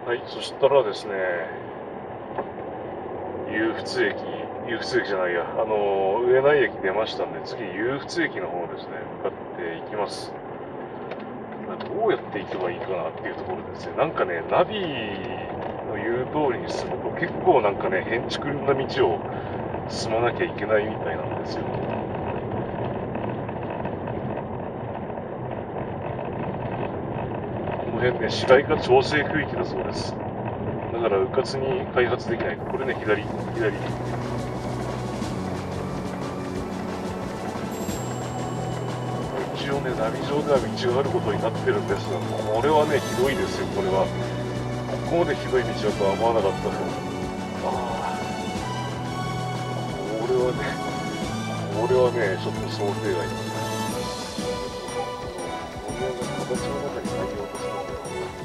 はい、そしたらですね、湧別駅じゃないや、上内駅出ましたんで、次、湧別駅の方ですね、向かっていきます。どうやって行けばいいかなっていうところですね、なんかね、ナビの言う通りにすると、結構なんかね、変築な道を進まなきゃいけないみたいなんですよ。この辺ね、市街化調整区域だそうです。だから、うかつに開発できない。これね、左。一応ね、ナビ上では道があることになってるんですが、これはね、ひどいですよ、これは。ここまでひどい道だとは思わなかった。これはね、ちょっと想定外だ。これが形の中に入ろうとするんだよ。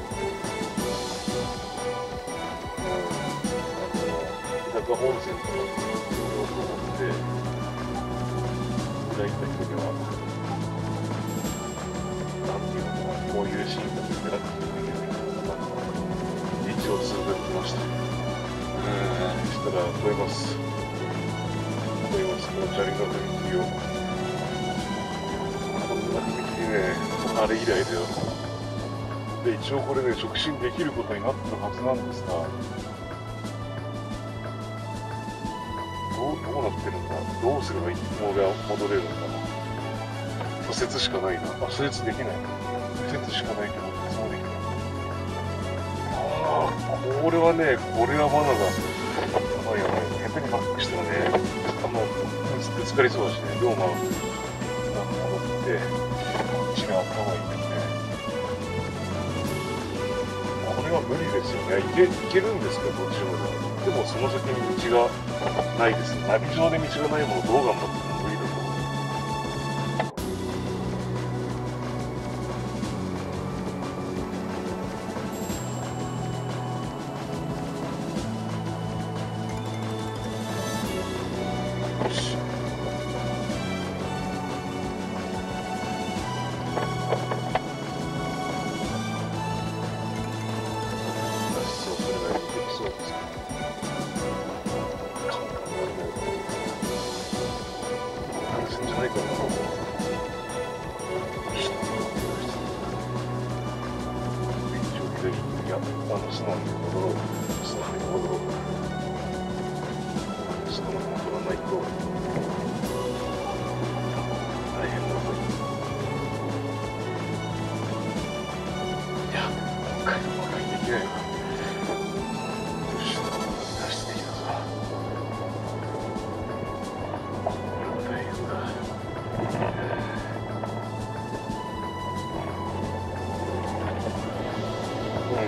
日高本線とか乗ろうと思って、開いた人には、なんていうのかな、こういうシーンが出てなくてもいけないから、一応通過できました。そしたら、越えます。この砂利の踏切を。こんな踏切ね、あれ以来だよ。で、一応これね、直進できることになってるはずなんですが、どうなってるんだ、どうすれば戻れるのかな。左折しかないな。左折できない。右折しかないけど、右折もできない。これはバナナ。やばい。下手にバックしたらね、ぶつかりそうだしね、龍馬が戻って、こっちが頭いいんだよね。これは無理ですよね。行けるんですけど、途中まで。でもその先に道がないです。ナビ上で道がないものをどう頑張っても無理だと思う。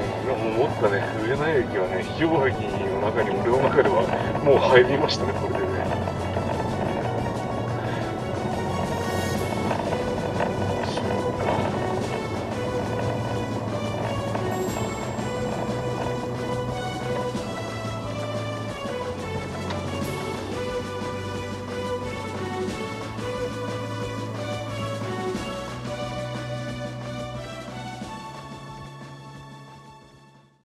上内駅はね、非常駅の中に俺の中ではもう入りましたね、これでね。